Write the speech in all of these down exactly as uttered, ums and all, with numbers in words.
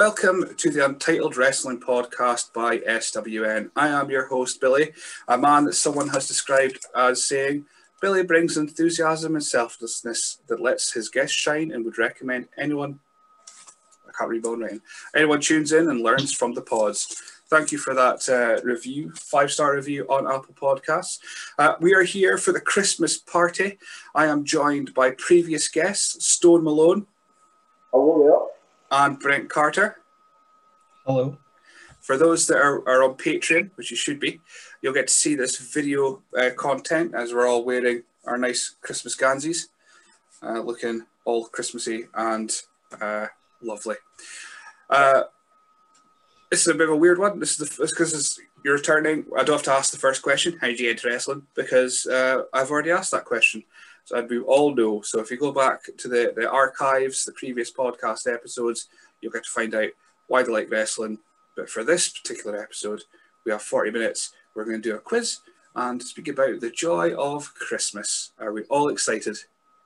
welcome to the Untitled Wrestling Podcast by S W N. I am your host, Billy, a man that someone has described as saying, Billy brings enthusiasm and selflessness that lets his guests shine and would recommend anyone, I can't read my own writing, anyone tunes in and learns from the pods. Thank you for that uh, review, five-star review on Apple Podcasts. Uh, we are here for the Christmas party. I am joined by previous guests, Stone Malone. Hello there. And Brent Carter. Hello. For those that are, are on Patreon, which you should be, you'll get to see this video uh, content as we're all wearing our nice Christmas ganzies, uh, looking all Christmassy and uh, lovely. Uh, this is a bit of a weird one. This is because you're returning. I don't have to ask the first question, how did you get into wrestling? Because uh, I've already asked that question. So we all know. So if you go back to the, the archives, the previous podcast episodes, you'll get to find out why they like wrestling. But for this particular episode, we have forty minutes. We're going to do a quiz and speak about the joy of Christmas. Are we all excited?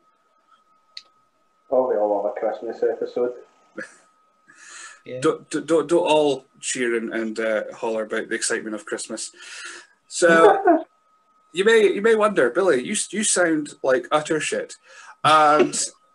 Oh, we all have a Christmas episode. yeah. Don't, don't, don't all cheer and, and uh, holler about the excitement of Christmas. So... You may you may wonder, Billy, you you sound like utter shit, and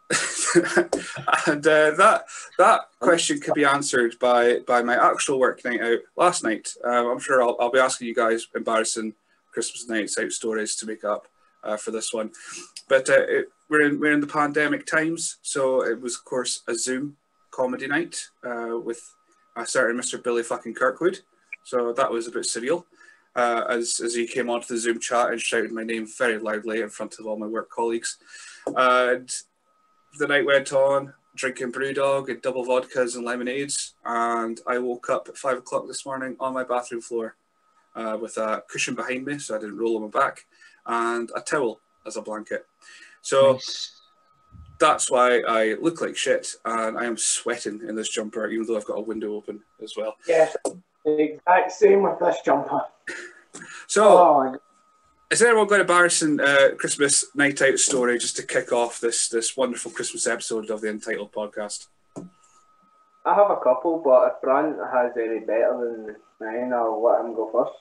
and uh, that that question could be answered by by my actual work night out last night. Uh, I'm sure I'll I'll be asking you guys embarrassing Christmas nights out stories to make up uh, for this one, but uh, it, we're in we're in the pandemic times, so it was of course a Zoom comedy night uh, with a certain Mister Billy fucking Kirkwood, so that was a bit surreal. Uh, as, as he came onto the Zoom chat and shouted my name very loudly in front of all my work colleagues. And the night went on, drinking Brewdog and double vodkas and lemonades, and I woke up at five o'clock this morning on my bathroom floor uh, with a cushion behind me so I didn't roll on my back, and a towel as a blanket. So nice. That's why I look like shit, and I am sweating in this jumper, even though I've got a window open as well. Yes, the exact same with this jumper. So, oh, is anyone got an embarrassing uh, Christmas night out story just to kick off this this wonderful Christmas episode of the Untitled Podcast? I have a couple, but if Brant has any better than mine, I'll let him go first.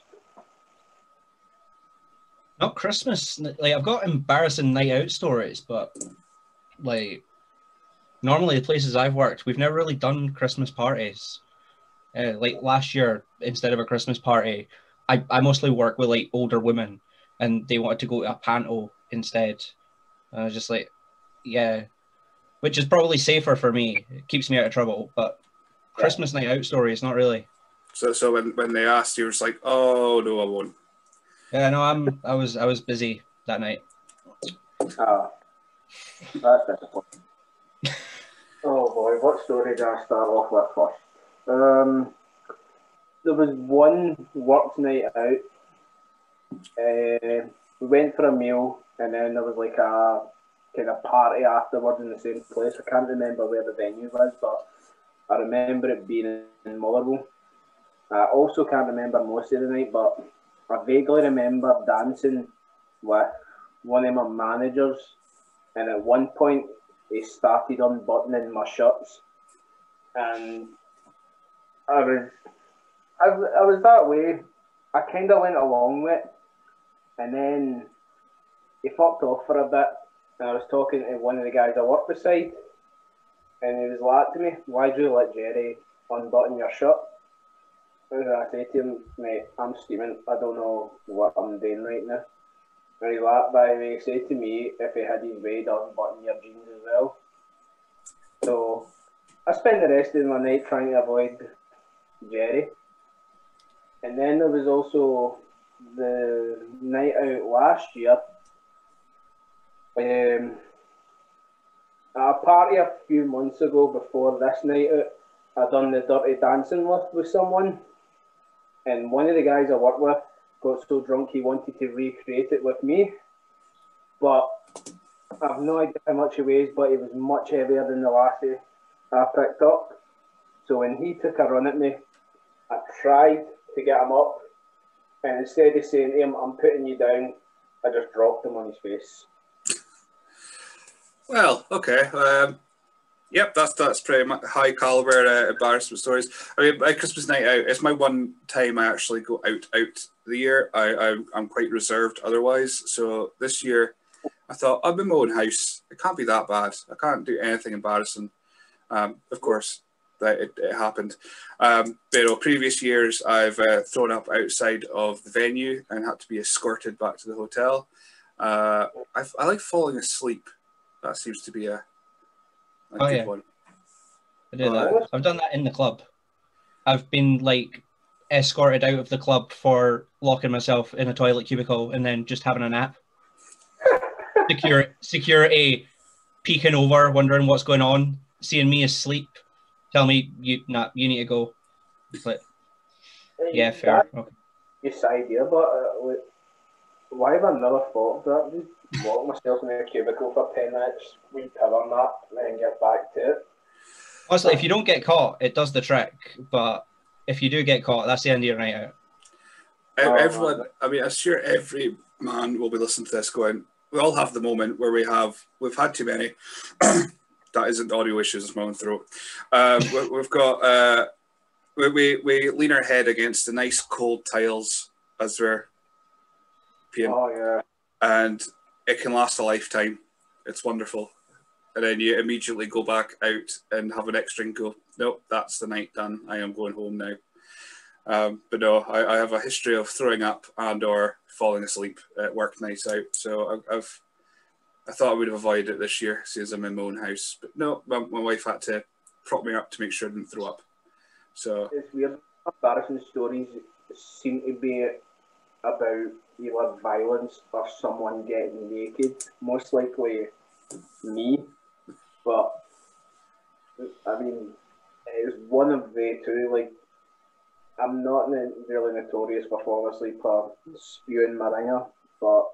Not Christmas. Like, I've got embarrassing night out stories, but like normally the places I've worked, we've never really done Christmas parties. Uh, like last year, instead of a Christmas party, I, I mostly work with like older women, and they wanted to go to a panto instead. I was just like, yeah, which is probably safer for me. It keeps me out of trouble. But yeah. Christmas night out story is not really. So so when, when they asked, you were just like, oh no, I won't. Yeah, no, I'm I was I was busy that night. Oh, that's disappointing. Oh boy, what story do I start off with first? Um, there was one work night out. Uh, we went for a meal, and then there was like a kind of party afterwards in the same place. I can't remember where the venue was, but I remember it being in Motherwell. I also can't remember most of the night, but I vaguely remember dancing with one of my managers, and at one point he started unbuttoning my shirts, and I was, I was, I was that way. I kind of went along with it, and then he fucked off for a bit. And I was talking to one of the guys I work beside, and he was like to me, "Why do you let Jerry unbutton your shirt?" And I said to him, "Mate, I'm steaming. I don't know what I'm doing right now." And he laughed by me. He said to me, if he had his way, to unbutton your jeans as well. So I spent the rest of my night trying to avoid Jerry. And then there was also the night out last year. Um, at a party a few months ago before this night out, I done the Dirty Dancing with, with someone. And one of the guys I work with got so drunk he wanted to recreate it with me. But I've no idea how much he weighs, but he was much heavier than the lassie I picked up. So when he took a run at me, I tried to get him up, and instead of saying to him, "I'm putting you down," I just dropped him on his face. Well, okay. Um, Yep, that's that's pretty much high caliber uh, embarrassment stories. I mean, my Christmas night out, it's my one time I actually go out out the year. I, I I'm quite reserved otherwise. So this year, I thought I'm in my own house. It can't be that bad. I can't do anything embarrassing. Um, of course, that it, it happened. Um, but you know, previous years I've uh, thrown up outside of the venue and had to be escorted back to the hotel. Uh, I I like falling asleep. That seems to be a A Oh good yeah, one. I do Uh, that. I've done that in the club. I've been like escorted out of the club for locking myself in a toilet cubicle and then just having a nap. Secure, security peeking over, wondering what's going on, seeing me asleep, tell me you nah, you need to go. But yeah, fair. Okay. This idea, but uh, like, why have I never thought of that? Just lock myself in a cubicle for ten minutes, wee power nap, and then get back to it. Honestly, if you don't get caught, it does the trick. But if you do get caught, that's the end of your night out. Oh, Everyone, man. I mean, I'm sure every man will be listening to this going, we all have the moment where we have, we've had too many. That isn't audio issues, it's my own throat. Um, we, we've got, uh, we, we, we lean our head against the nice cold tiles as we're peeing. Oh, yeah. And it can last a lifetime. It's wonderful. And then you immediately go back out and have an extra and go, nope, that's the night done. I am going home now. Um, but no, I, I have a history of throwing up and or falling asleep at work nights out. So I, I've, I thought I would have avoided it this year since I'm in my own house. But no, my, my wife had to prop me up to make sure I didn't throw up. So It's weird. Embarrassing stories seem to be about either violence or someone getting naked. Most likely me. But, I mean, it's one of the two. Like, I'm not really notorious for falling asleep or spewing my ringer, but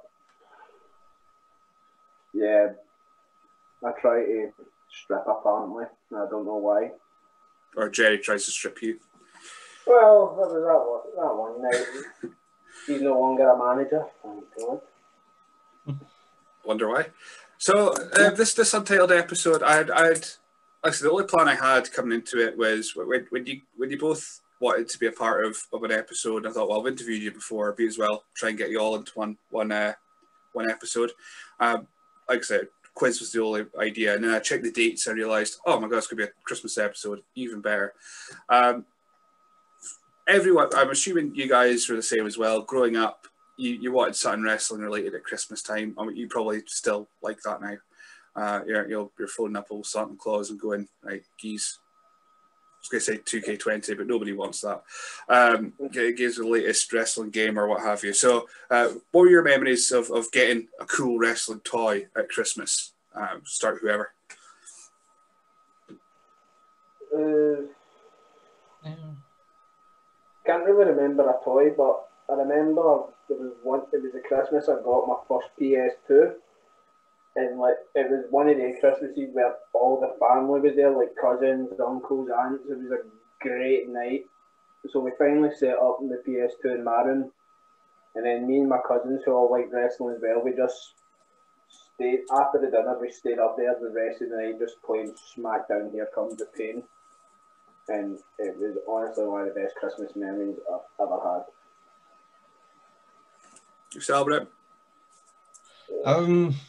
yeah, I try to strip apparently. I don't know why. or Jerry tries to strip you. Well, that was that one, that one night. He's no longer a manager, thank God. Wonder why. So uh, this this untitled episode, I had I had actually the only plan I had coming into it was when, when you when you both wanted to be a part of, of an episode. I thought, well, I've interviewed you before, be as well try and get you all into one one uh, one episode. Um, like I said, quiz was the only idea, and then I checked the dates and realised, oh my god, it's gonna be a Christmas episode, even better. Um, everyone, I'm assuming you guys were the same as well. Growing up, you, you wanted something wrestling related at Christmas time. I mean, you probably still like that now. Uh, you're, you're, you're phoning up old Santa Claus and going, right, geez. I was going to say two K twenty, but nobody wants that. Um, it gives the latest wrestling game or what have you. So, uh, what were your memories of, of getting a cool wrestling toy at Christmas? Um, start whoever. Uh, Yeah. can't really remember a toy, but I remember there was one. It was a Christmas I got my first P S two, and like it was one of the Christmases where all the family was there, like cousins, uncles, aunts. It was a great night. So we finally set up in the P S two in my room, and then me and my cousins who all like wrestling as well, we just stayed after the dinner. We stayed up there the rest of the night just playing SmackDown. Here Comes the Pain. And it was honestly one of the best Christmas memories I've ever had. You celebrate? Um,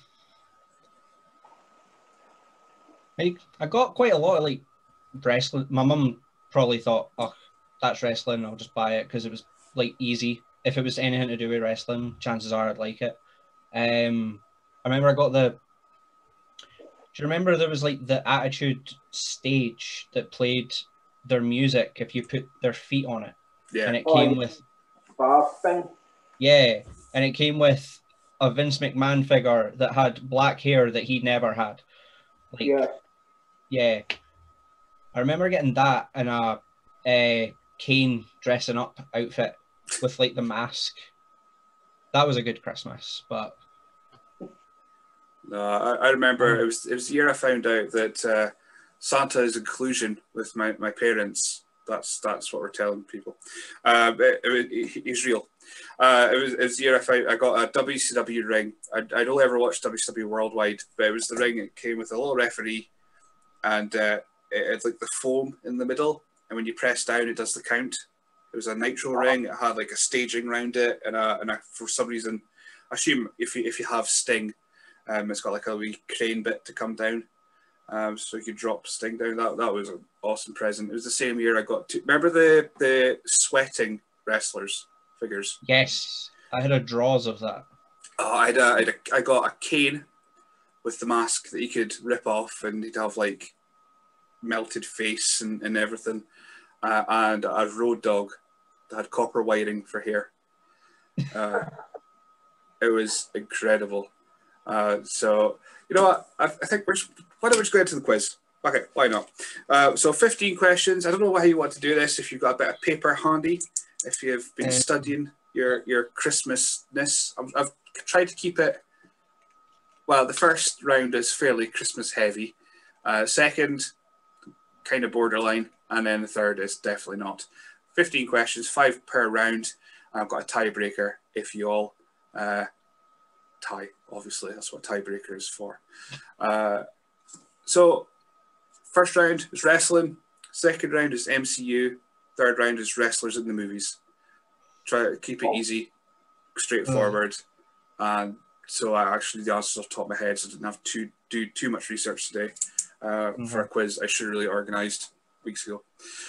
I I got quite a lot of like wrestling. My mum probably thought, "Oh, that's wrestling. I'll just buy it because it was like easy. If it was anything to do with wrestling, chances are I'd like it." Um, I remember I got the. Do you remember there was like the Attitude stage that played their music if you put their feet on it, Yeah. and it Oh, came yeah. with Bar thing. yeah, and it came with a Vince McMahon figure that had black hair that he never had. Like, Yeah. yeah, I remember getting that and a, a Kane dressing up outfit with like the mask. That was a good Christmas, but No, I, I remember it was it was the year I found out that uh, Santa is in collusion with my, my parents. That's that's what we're telling people. Uh, it, it, he's real. Uh, it was it was the year I found I got a W C W ring. I I'd only ever watched W C W Worldwide, but it was the ring. It came with a little referee, and uh, it, it's like the foam in the middle, and when you press down, it does the count. It was a Nitro ring. It had like a staging around it, and a, and a, for some reason, I assume if you if you have Sting, um, it's got like a wee crane bit to come down, um, so you could drop Sting down. That that was an awesome present. It was the same year I got to remember the the sweating wrestlers figures. Yes, I had a draws of that. Oh, I had a, I, had a, I got a Kane with the mask that you could rip off, and he'd have like melted face and, and everything, uh, and a Road Dog that had copper wiring for hair. Uh, it was incredible. Uh, so you know what? I, I think we're just, why don't we just go into the quiz? Okay, why not? Uh, so fifteen questions. I don't know how you want to do this. If you've got a bit of paper handy, if you've been Uh, studying your your Christmasness, I've, I've tried to keep it. Well, the first round is fairly Christmas heavy. Uh, second, kind of borderline, and then the third is definitely not. fifteen questions, five per round. I've got a tiebreaker if you all uh, tie. Obviously, that's what tiebreaker is for. Uh, so, first round is wrestling. Second round is M C U. Third round is wrestlers in the movies. Try to keep it easy, straightforward, and so I actually the answers off the top of my head, so I didn't have to do too much research today uh, mm-hmm. for a quiz I should have really organised weeks ago.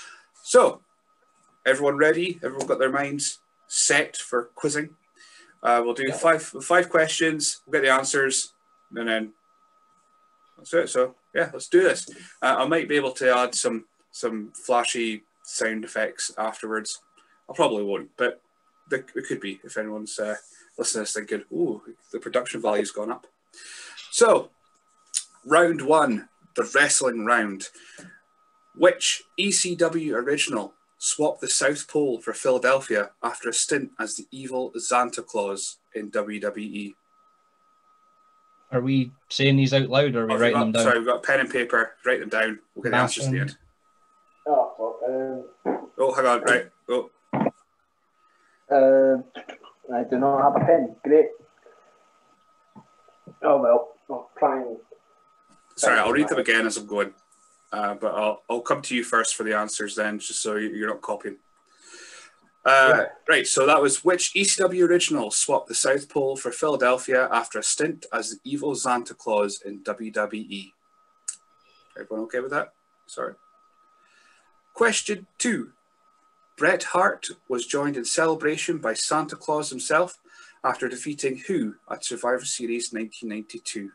So, everyone ready? Everyone got their minds set for quizzing? Uh, we'll do yeah. five five questions. We'll get the answers, and then that's it. So yeah, let's do this. Uh, I might be able to add some some flashy sound effects afterwards. I probably won't, but there, it could be if anyone's uh, listening to this thinking, "Ooh, the production value's gone up." So, round one, the wrestling round. Which E C W original swapped the South Pole for Philadelphia after a stint as the evil Santa Claus in W W E? Are we saying these out loud, or are we oh, writing got, them down? Sorry, we've got pen and paper. Write them down. We'll get the answers at the end. Oh, well, um, oh, hang on. Right. Oh. Uh, I do not have a pen. Great. Oh, well. I'll try and... Sorry, I'll read them again as I'm going. Uh, but I'll, I'll come to you first for the answers then, just so you're not copying. Uh, yeah. Right, so that was which E C W original swapped the South Pole for Philadelphia after a stint as the evil Santa Claus in W W E? Everyone okay with that? Sorry. Question two. Bret Hart was joined in celebration by Santa Claus himself after defeating who at Survivor Series nineteen ninety-two?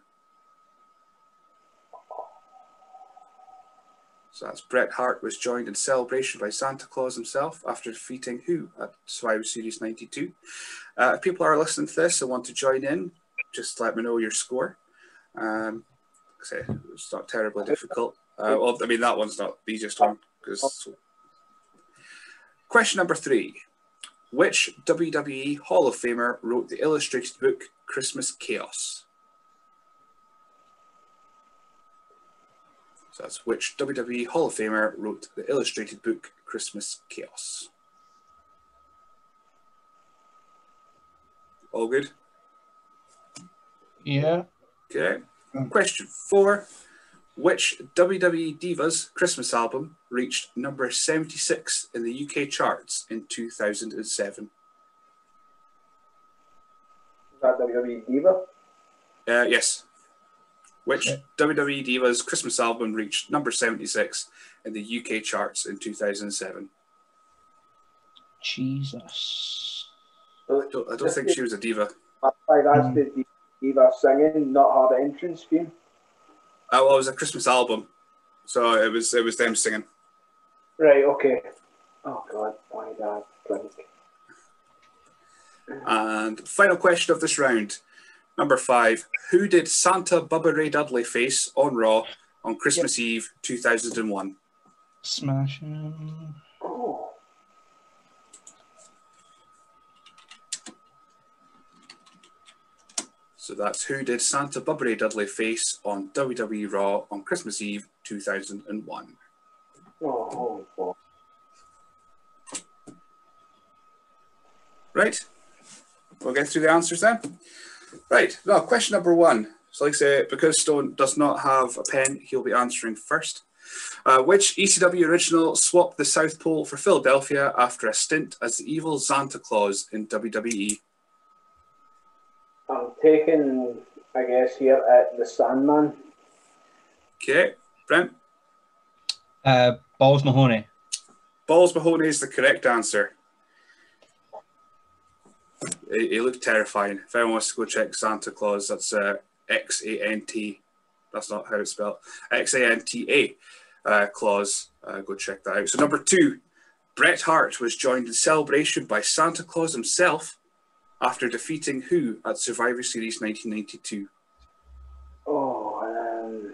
So that's Bret Hart was joined in celebration by Santa Claus himself after defeating who at Survivor Series ninety-two. Uh, if people are listening to this and want to join in, just let me know your score. Um, it's not terribly difficult. Uh, well, I mean, that one's not the easiest one. Because... Question number three. Which W W E Hall of Famer wrote the illustrated book Christmas Chaos? So that's which W W E Hall of Famer wrote the illustrated book Christmas Chaos? All good? Yeah. Okay. Question four. Which W W E Divas Christmas album reached number seventy-six in the U K charts in two thousand seven? Is that W W E Diva? Uh, yes. Which okay. W W E Divas Christmas album reached number seventy-six in the U K charts in two thousand seven? Jesus. I don't, I don't think she was a diva. Like that's the diva singing, not her entrance theme. Uh, well, it was a Christmas album, so it was it was them singing. Right. Okay. Oh God, why that drink? And final question of this round, number five: who did Santa Bubba Ray Dudley face on Raw on Christmas yep. Eve two thousand one? Smashing. Oh. So that's who did Santa Bubba Ray Dudley face on W W E Raw on Christmas Eve two thousand one? Oh, oh, oh. Right. We'll get through the answers then. Right. Now, question number one. So like I say, because Stone does not have a pen, he'll be answering first. Uh, which E C W original swapped the South Pole for Philadelphia after a stint as the evil Santa Claus in W W E? I'm taking, I guess, here at the Sandman. Okay, Brent? Uh, Balls Mahoney. Balls Mahoney is the correct answer. He, he looked terrifying. If anyone wants to go check Santa Claus, that's uh, X A N T. That's not how it's spelled. X A N T A uh, Claus. Uh, go check that out. So number two, Bret Hart was joined in celebration by Santa Claus himself after defeating who at Survivor Series nineteen ninety-two? Oh, um,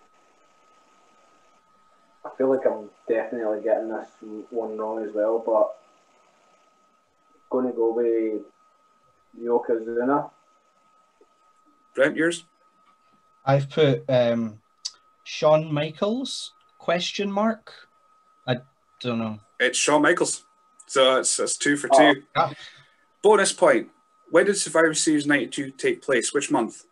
I feel like I'm definitely getting this one wrong as well, but I'm going to go with Yokozuna. Brent, yours? I've put um, Shawn Michaels, question mark. I don't know. It's Shawn Michaels. So it's, it's two for two. Oh. Ah. Bonus point. When did Survivor Series ninety-two take place? Which month?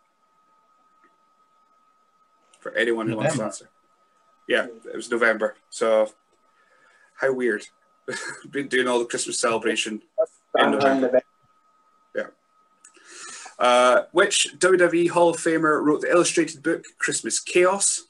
For anyone who wants to answer. Yeah, it was November. So, how weird. Been doing all the Christmas celebration in November. Yeah. Uh, which W W E Hall of Famer wrote the illustrated book Christmas Chaos?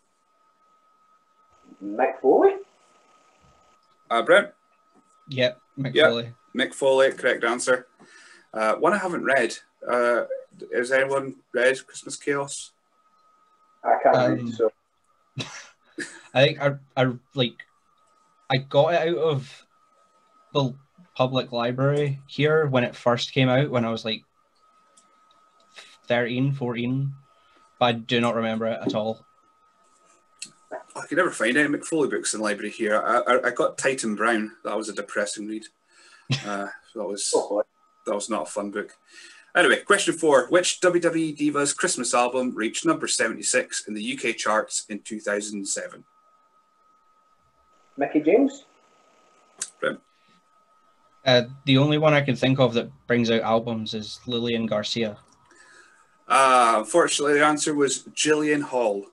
Mick Foley? Uh, Brent? Yep, Mick Yep. Foley. Mick Foley, correct answer. Uh, one I haven't read. Uh, has anyone read Christmas Chaos? I can't Um, read, so. I think I, I like I got it out of the public library here when it first came out when I was like thirteen, fourteen, but I do not remember it at all. I could never find any Mick Foley books in the library here. I, I, I got Titan Brown. That was a depressing read. Uh, that was Oh, that was not a fun book. Anyway, question four. Which W W E Divas Christmas album reached number seventy-six in the U K charts in two thousand seven? Mickey James? Uh, the only one I can think of that brings out albums is Lillian Garcia. Uh, unfortunately, the answer was Gillian Hall.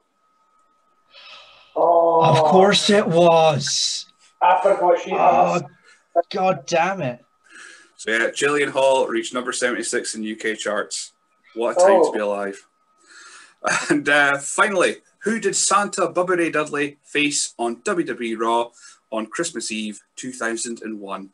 Oh, Of course it was. I forgot she Oh, has. God damn it. So yeah, Gillian Hall reached number seventy-six in U K charts. What a time Oh. to be alive. And uh, finally, who did Santa Bubba Ray Dudley face on W W E Raw on Christmas Eve two thousand one?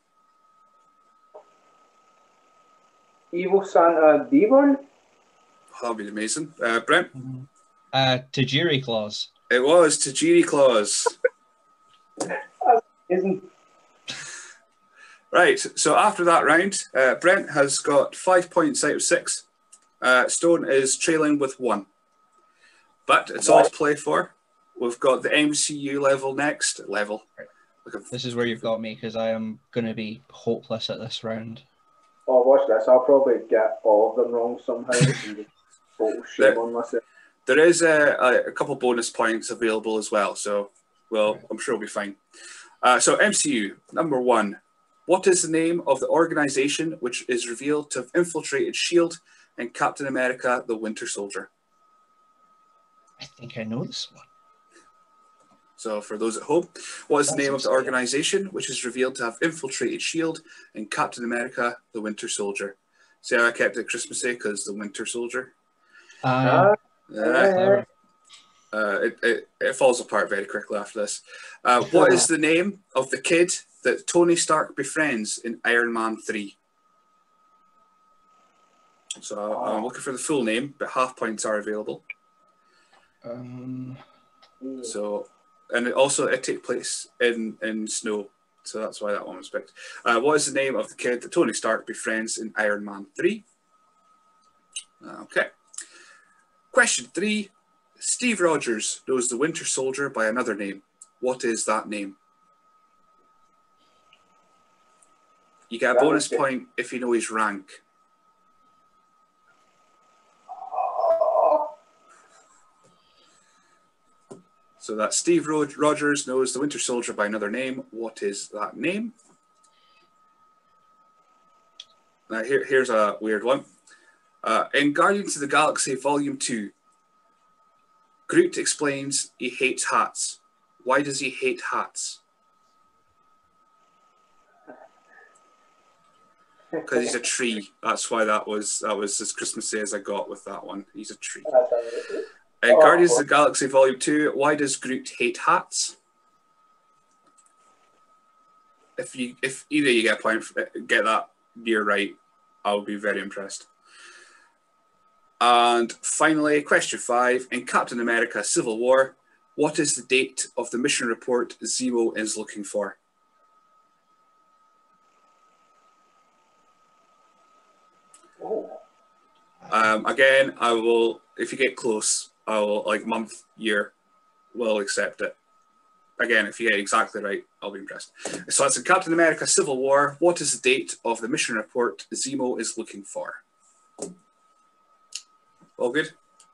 Evil Santa Devon? That'll be amazing. Uh, Brent? Uh, Tajiri Claus. It was Tajiri Claus. Isn't Right, so after that round, uh, Brent has got five points out of six. Uh, Stone is trailing with one. But it's all to play for. We've got the M C U level next. Level. This is where you've got me because I am going to be hopeless at this round. Oh, watch this. I'll probably get all of them wrong somehow. And just total shame There- on myself. There is a, a, a couple bonus points available as well, so well, I'm sure we'll be fine. Uh, so M C U, number one. What is the name of the organization which is revealed to have infiltrated S H I E L D and Captain America, the Winter Soldier? I think I know this one. So for those at home, what is the That's name of the upsetting. organization which is revealed to have infiltrated S H I E L D and Captain America, the Winter Soldier? See how I kept it Christmassy because the Winter Soldier. Uh, Uh, clever. uh, it, it, it falls apart very quickly after this. Uh, what is the name of the kid that Tony Stark befriends in Iron Man three? So I'm looking for the full name, but half points are available. Um, So, and it also it takes place in, in snow, so that's why that one was picked. Uh, what is the name of the kid that Tony Stark befriends in Iron Man three? Okay. Question three. Steve Rogers knows the Winter Soldier by another name. What is that name? You get a That bonus was good. point if you know his rank. So that Steve Ro- Rogers knows the Winter Soldier by another name. What is that name? Now here, here's a weird one. Uh, in Guardians of the Galaxy Volume two, Groot explains he hates hats. Why does he hate hats? Because he's a tree. That's why that was that was as Christmassy as I got with that one. He's a tree. That's it. Uh, Oh, Guardians oh. of the Galaxy Volume two. Why does Groot hate hats? If you, if either you get a point, for, get that near right, I'll be very impressed. And finally, question five. In Captain America Civil War, what is the date of the mission report Zemo is looking for? Oh. Um, again, I will, if you get close, I will, like month, year, will accept it. Again, if you get it exactly right, I'll be impressed. So that's in Captain America Civil War. What is the date of the mission report Zemo is looking for? All good?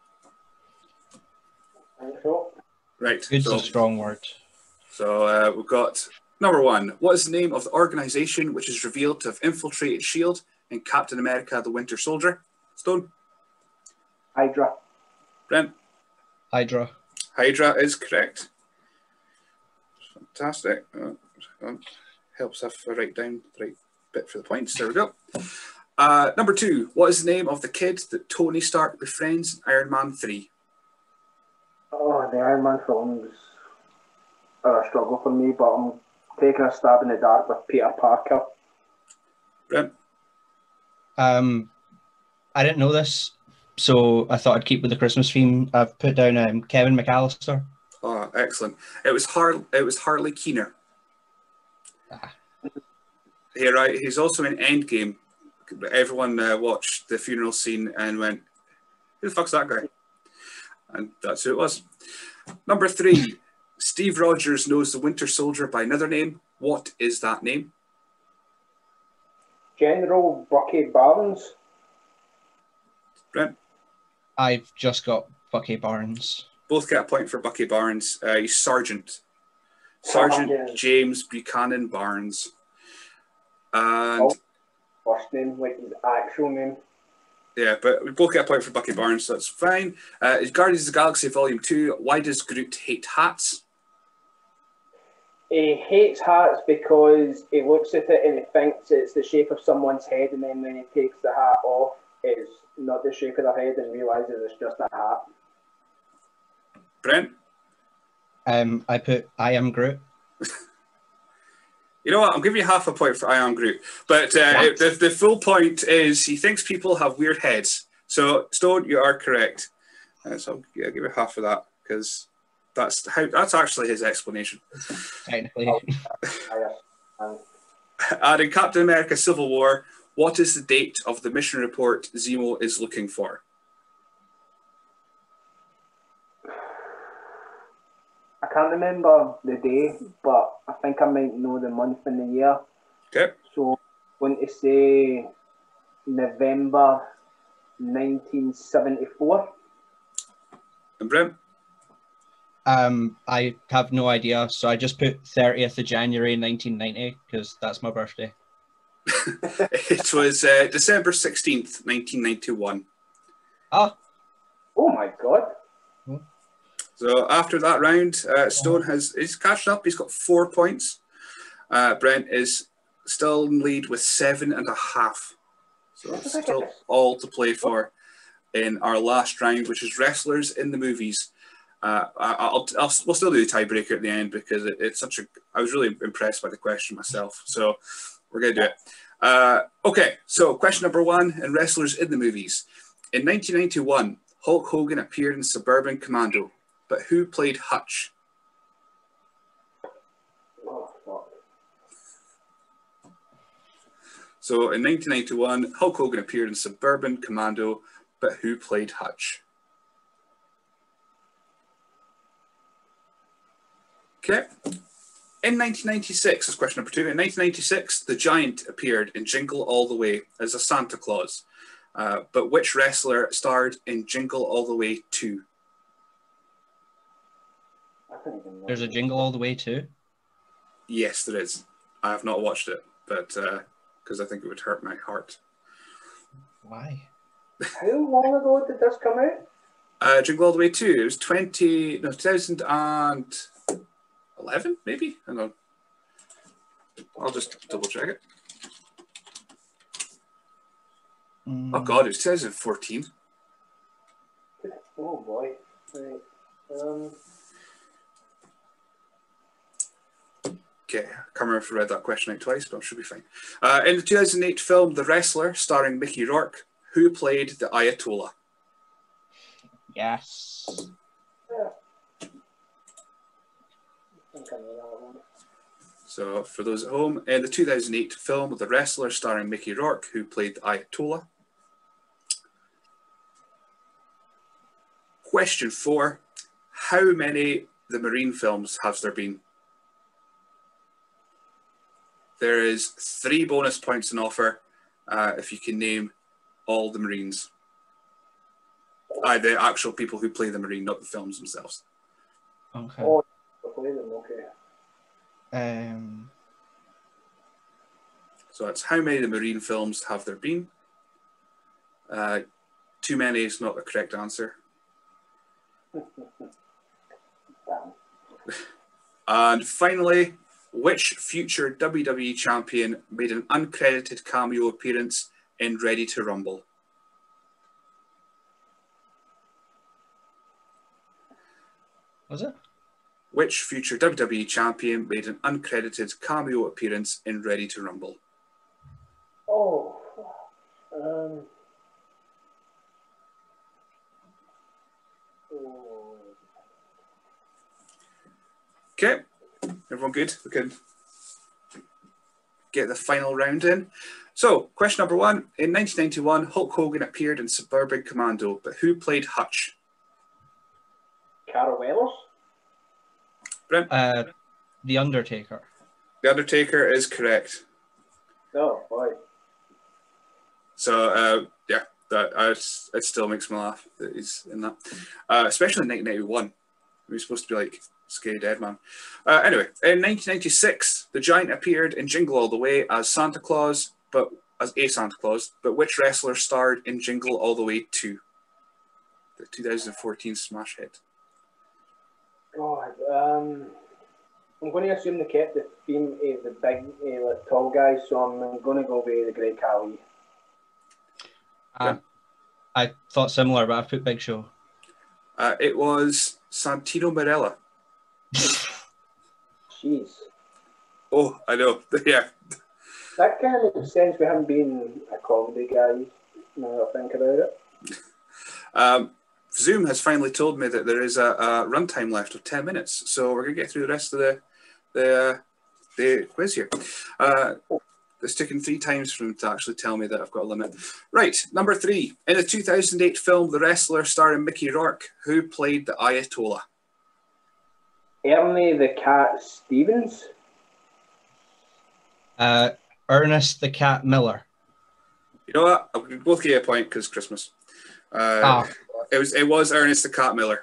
I think so. Right. Good's so, a strong word. So uh, we've got number one. What is the name of the organization which is revealed to have infiltrated S H I E L D in Captain America the Winter Soldier? Stone? Hydra. Brent? Hydra. Hydra is correct. Fantastic. Uh, um, helps if I write down the right bit for the points. There we go. Uh, number two. What is the name of the kid that Tony Stark befriends in Iron Man three? Oh, the Iron Man films are a struggle for me, but I'm taking a stab in the dark with Peter Parker. Brent? Um, I didn't know this, so I thought I'd keep with the Christmas theme. I've put down um, Kevin McAllister. Oh, excellent. It was Har- It was Harley Keener. Ah. Yeah, right. He's also in Endgame. Everyone uh, watched the funeral scene and went, "Who the fuck's that guy?" And that's who it was. Number three. Steve Rogers knows the Winter Soldier by another name. What is that name? General Bucky Barnes. Brent? I've just got Bucky Barnes. Both get a point for Bucky Barnes. Uh, he's Sergeant. Sergeant Oh, yeah. James Buchanan Barnes. And Oh. First name, like his actual name. yeah, but we both get a point for Bucky Barnes, so that's fine. Uh, Guardians of the Galaxy Volume two. Why does Groot hate hats? He hates hats because he looks at it and he thinks it's the shape of someone's head, and then when he takes the hat off, it's not the shape of their head and realizes it's just a hat. Brent? Um, I put I am Groot. You know what? I'll give you half a point for I am Groot. But uh, What? the, the full point is he thinks people have weird heads. So, Stone, you are correct. Uh, so I'll yeah, give you half of that because that's how that's actually his explanation. Technically. Oh. And And in Captain America Civil War, what is the date of the mission report Zemo is looking for? I can't remember the day, but I think I might know the month and the year. Okay. So, I'm going to say November nineteen seventy-four. And Brent? Um, I have no idea, so I just put thirtieth of January nineteen ninety because that's my birthday. It was uh, December sixteenth, nineteen ninety-one. Ah, Oh my god. So after that round, uh, Stone has is catching up. He's got four points. Uh, Brent is still in lead with seven and a half. So still all to play for in our last round, which is wrestlers in the movies. Uh, I, I'll, I'll we'll still do the tiebreaker at the end because it, it's such a. I was really impressed by the question myself. So we're gonna do it. Uh, okay, so question number one in wrestlers in the movies. In nineteen ninety-one, Hulk Hogan appeared in Suburban Commando, but who played Hutch? Oh, fuck. So in nineteen ninety-one, Hulk Hogan appeared in Suburban Commando, but who played Hutch? Okay. In nineteen ninety-six, that's question number two. In nineteen ninety-six, The Giant appeared in Jingle All the Way as a Santa Claus. Uh, but which wrestler starred in Jingle All the Way two? I don't even know. there's a jingle all the way too. Yes, there is. I have not watched it, but because uh, I think it would hurt my heart. Why? How long ago did this come out? Uh, Jingle All the Way two. It was twenty, no, two thousand eleven, maybe? Hang on. I'll just double check it. Mm. Oh God, it was twenty fourteen. Oh boy. Right. Um. Okay, I can't remember if I read that question out twice, but I should be fine. Uh, in the two thousand eight film The Wrestler, starring Mickey Rourke, who played the Ayatollah? Yes. Yeah. I think I know that one. So, for those at home, in the two thousand eight film The Wrestler, starring Mickey Rourke, who played the Ayatollah? Question four. How many The Marine films has there been? There is three bonus points in offer uh, if you can name all the Marines. Uh, the actual people who play the Marine, not the films themselves. Okay. Oh, I play them, okay. Um. So that's how many of the Marine films have there been? Uh, too many is not the correct answer. Damn. And finally, which future W W E champion made an uncredited cameo appearance in Ready to Rumble? Was it? Which future W W E champion made an uncredited cameo appearance in Ready to Rumble? Oh. Um. Oh. Okay, everyone good? We can get the final round in. So, question number one. In nineteen ninety-one, Hulk Hogan appeared in Suburban Commando, but who played Hutch? Carol Weathers? Brent? Uh, The Undertaker. The Undertaker is correct. Oh, boy. So, uh, yeah, that uh, it still makes me laugh that he's in that. Uh, especially in nineteen ninety-one. He was supposed to be like Scary Dead Man. Uh, anyway, in nineteen ninety-six, the Giant appeared in Jingle All the Way as Santa Claus, but as a Santa Claus. But which wrestler starred in Jingle All the Way two? The two thousand fourteen smash hit. God, um, I'm going to assume they kept the theme of the big, uh, like, tall guys, so I'm going to go with the Great Khali. Uh, I thought similar, but I've put Big Show. Uh, it was Santino Marella. Jeez. Oh, I know. Yeah. That kind of makes sense. We haven't been a comedy guy, now that I think about it. Um, Zoom has finally told me that there is a, a runtime left of ten minutes, so we're going to get through the rest of the the, uh, the quiz here. Uh, it's taken three times for him to actually tell me that I've got a limit. Right, number three. In the two thousand eight film The Wrestler, starring Mickey Rourke, who played the Ayatollah? Ernie the Cat Stevens? Uh, Ernest the Cat Miller. You know what? I'll both give you a point because Christmas. Uh, Ah. It was it was Ernest the Cat Miller.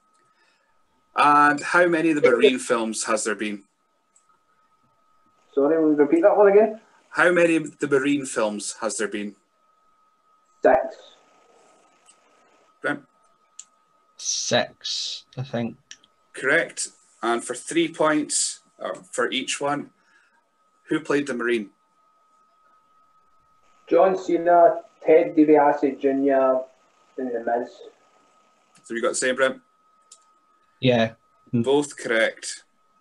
And how many of the Marine films has there been? Sorry, will you repeat that one again? How many of the Marine films has there been? Six. Brent? Six, I think. Correct. And for three points uh, for each one, who played the Marine? John Cena, Ted DiBiase Junior, and The Miz. So you got the same, Brent? Yeah. Both correct.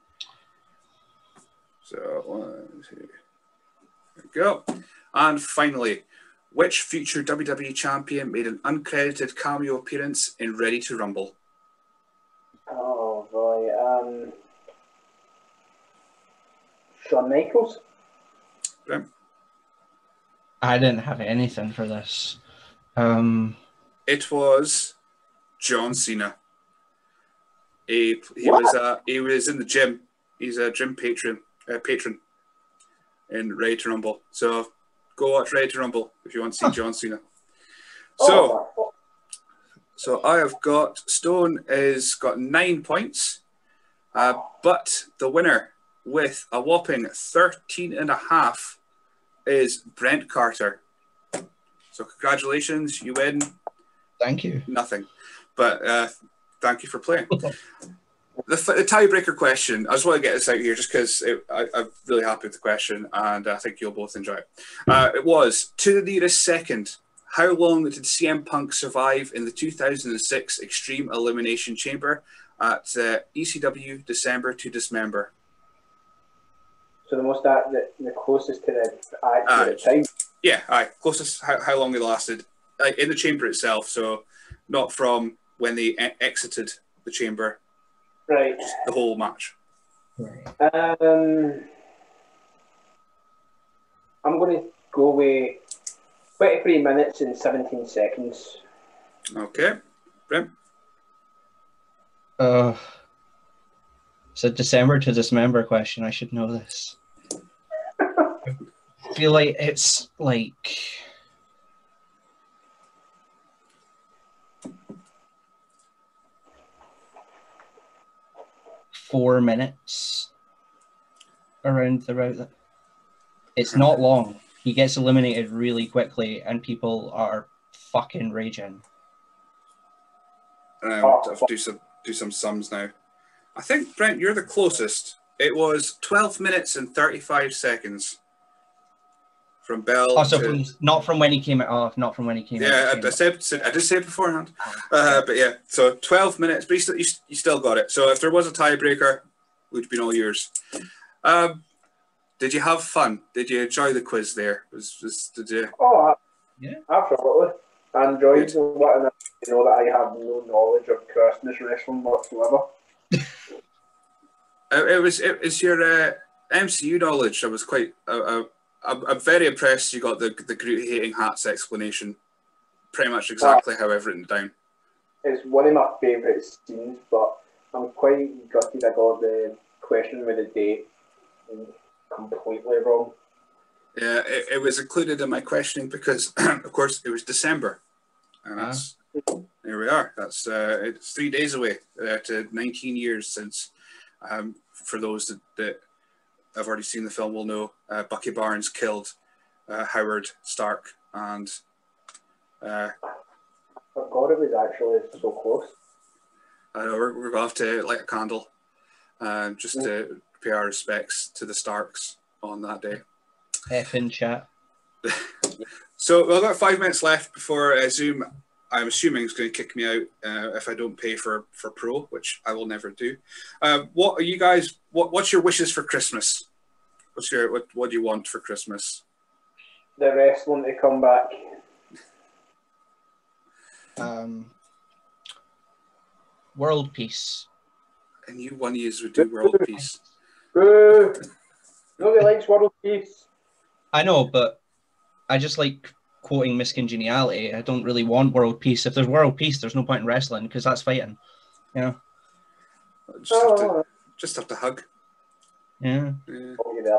So one, two, there we go. And finally, which future W W E champion made an uncredited cameo appearance in Ready to Rumble? Oh boy, um, Shawn Michaels. Brent? I didn't have anything for this. Um, It was John Cena. He, he What? was uh, he was in the gym. He's a gym patron uh, patron in Ready to Rumble. So go watch Ready to Rumble if you want to see John Cena. So Oh, so I have got Stone is got nine points, uh, but the winner with a whopping thirteen and a half is Brent Carter. So congratulations, you win thank you. nothing. but uh, thank you for playing. The, the tiebreaker question, I just want to get this out here just because I'm really happy with the question and I think you'll both enjoy it. Uh, it was, to the nearest second, how long did C M Punk survive in the two thousand six Extreme Elimination Chamber at uh, E C W December to Dismember? So the most that the, the closest to the accurate uh, time. Yeah, aye, closest how, how long they lasted uh, in the chamber itself. So not from when they e- exited the chamber. Right. The whole match. Um, I'm going to go with twenty-three minutes and seventeen seconds. Okay. Brent? Uh, it's a December to Dismember question. I should know this. I feel like it's like four minutes around the route. It's not long. He gets eliminated really quickly and people are fucking raging. Um, I'll do some do some sums now. I think, Brent, you're the closest. It was twelve minutes and thirty-five seconds from Bell. Oh, so to... from, not from when he came out. Oh, not from when he came yeah, out. Yeah, I, I said I did say it beforehand. Uh, but yeah, so twelve minutes, but you still, you, you still got it. So if there was a tiebreaker, it would have been all yours. Um, did you have fun? Did you enjoy the quiz there? Was, was, did you? Oh, yeah, absolutely. I enjoyed letting you know that I have no knowledge of Christmas wrestling whatsoever. It was it was your uh, M C U knowledge. I was quite. Uh, uh, I'm very impressed. You got the the Groot hating hats explanation, pretty much exactly uh, how I've written it down. It's one of my favourite scenes, but I'm quite gutted I got the question with the date completely wrong. Yeah, it, it was included in my questioning because, of course, it was December, and that's uh-huh. There we are. That's uh, it's three days away uh, to nineteen years since. Um, for those that, that have already seen the film will know, uh, Bucky Barnes killed uh, Howard Stark, and uh, I forgot it was actually so close. I know we're, we're going to have to light a candle uh, just to pay our respects to the Starks on that day. F in chat. So we've got five minutes left before uh, Zoom, I'm assuming, is going to kick me out uh, if I don't pay for, for Pro, which I will never do. Uh, what are you guys? What What's your wishes for Christmas? What's your what? What do you want for Christmas? The wrestling to come back. Um, world peace. I knew one of you would do world peace. Boo! Nobody likes world peace. I know, but I just like quoting Miss Congeniality. I don't really want world peace. If there's world peace, there's no point in wrestling because that's fighting. You know? Just, oh. have to, just have to hug. Yeah. Yeah.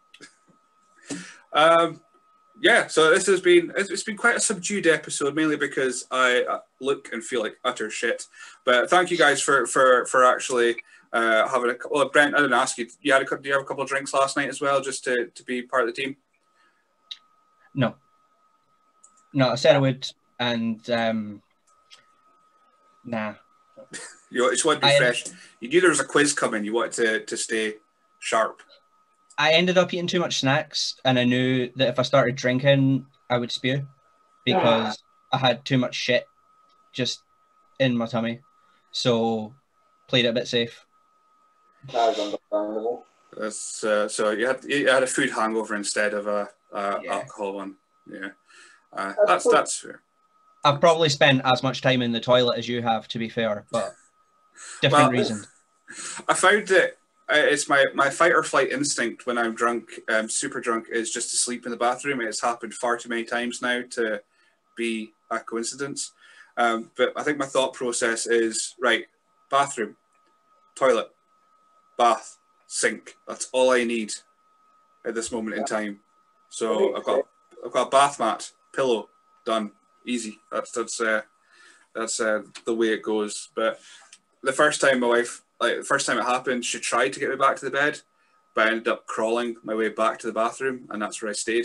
um, yeah, so this has been, it's been quite a subdued episode, mainly because I look and feel like utter shit. But thank you guys for, for, for actually uh, having a couple. Well, Brent, I didn't ask you, you had a, do you have a couple of drinks last night as well, just to, to be part of the team? No. No, I said I would, and um, nah. You just wanted to be I, fresh. You knew there was a quiz coming. You wanted to, to stay sharp. I ended up eating too much snacks, and I knew that if I started drinking, I would spew because I had too much shit just in my tummy. So, played it a bit safe. That was understandable. That's, uh, so you had you had a food hangover instead of a, a yeah. alcohol one. Yeah. Uh, that's that's fair. I've probably spent as much time in the toilet as you have, to be fair, but different well, reason. I found that it's my, my fight or flight instinct when I'm drunk, um, super drunk, is just to sleep in the bathroom. It's happened far too many times now to be a coincidence. Um, but I think my thought process is, right, bathroom, toilet, bath, sink. That's all I need at this moment in time. So I've got I've got a bath mat, pillow, done, easy. That's that's uh, that's uh, the way it goes. But the first time my wife, like the first time it happened, she tried to get me back to the bed, but I ended up crawling my way back to the bathroom, and that's where I stayed.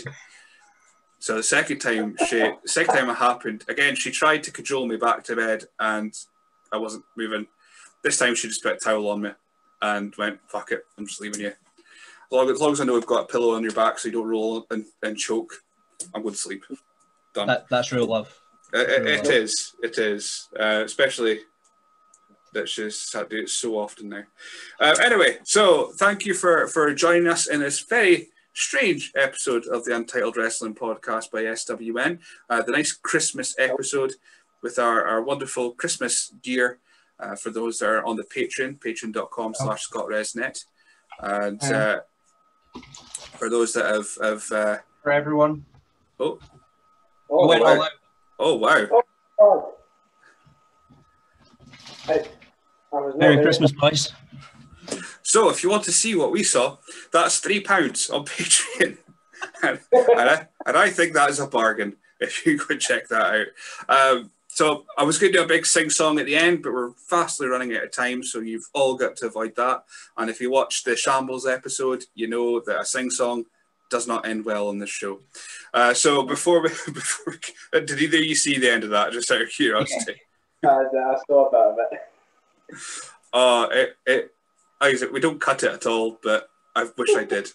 So the second time she, the second time it happened, again, she tried to cajole me back to bed, and I wasn't moving. This time she just put a towel on me and went, fuck it, I'm just leaving you. As long as, long as I know we've got a pillow on your back so you don't roll and, and choke, I'm going to sleep. Done. That, that's real love. It, Real it love. is. It is. Uh, especially that she's had to do it so often now. Uh, anyway, so thank you for, for joining us in this very strange episode of the Untitled Wrestling Podcast by S W N. Uh, the nice Christmas episode with our, our wonderful Christmas gear uh, for those that are on the Patreon, patreon.com slash scottresnet. And uh, for those that have... have uh, For everyone. oh, Oh, went wow. all out. Oh, wow. oh, oh. I, I was not Merry there. Christmas, boys. So if you want to see what we saw, that's three pounds on Patreon. and, and, I, and I think that is a bargain if you go check that out. Um, so I was going to do a big sing-song at the end, but we're fastly running out of time, so you've all got to avoid that. And if you watch the Shambles episode, you know that a sing-song does not end well on this show. Uh, so before we, before we, did either of you see the end of that, just out of curiosity? I, I saw a bit of it. Uh, it, it, Isaac, we don't cut it at all, but I wish I did.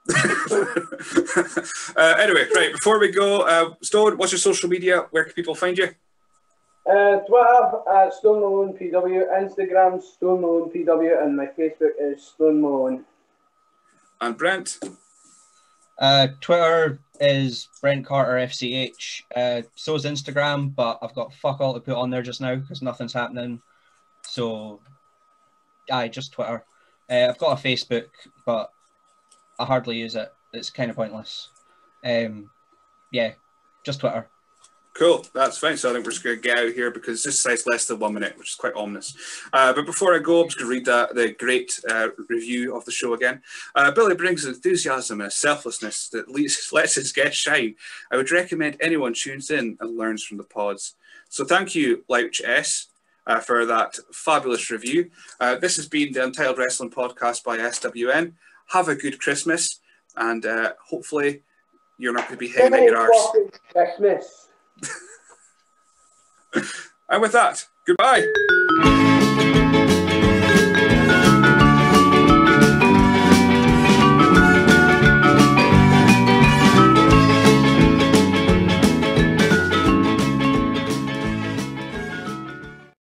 uh, anyway, right, before we go, uh, Stone, what's your social media? Where can people find you? Uh, Twitter at Stone Malone P W, Instagram Stone Malone P W, and my Facebook is Stone Malone. And Brent? Uh, Twitter is Brent Carter F C H. Uh, so is Instagram, but I've got fuck all to put on there just now because nothing's happening. So, aye, just Twitter. Uh, I've got a Facebook, but I hardly use it. It's kind of pointless. Um, yeah, just Twitter. Cool, that's fine. So I think we're just going to get out of here because this says less than one minute, which is quite ominous. Uh, but before I go, I'm just going to read the, the great uh, review of the show again. Uh, Billy brings enthusiasm and a selflessness that leads, lets his guests shine. I would recommend anyone tunes in and learns from the pods. So thank you, Louch S, uh, for that fabulous review. Uh, this has been the Untitled Wrestling Podcast by S W N. Have a good Christmas, and uh, hopefully you're not going to be hanging out your arse. Christmas. And with that, goodbye.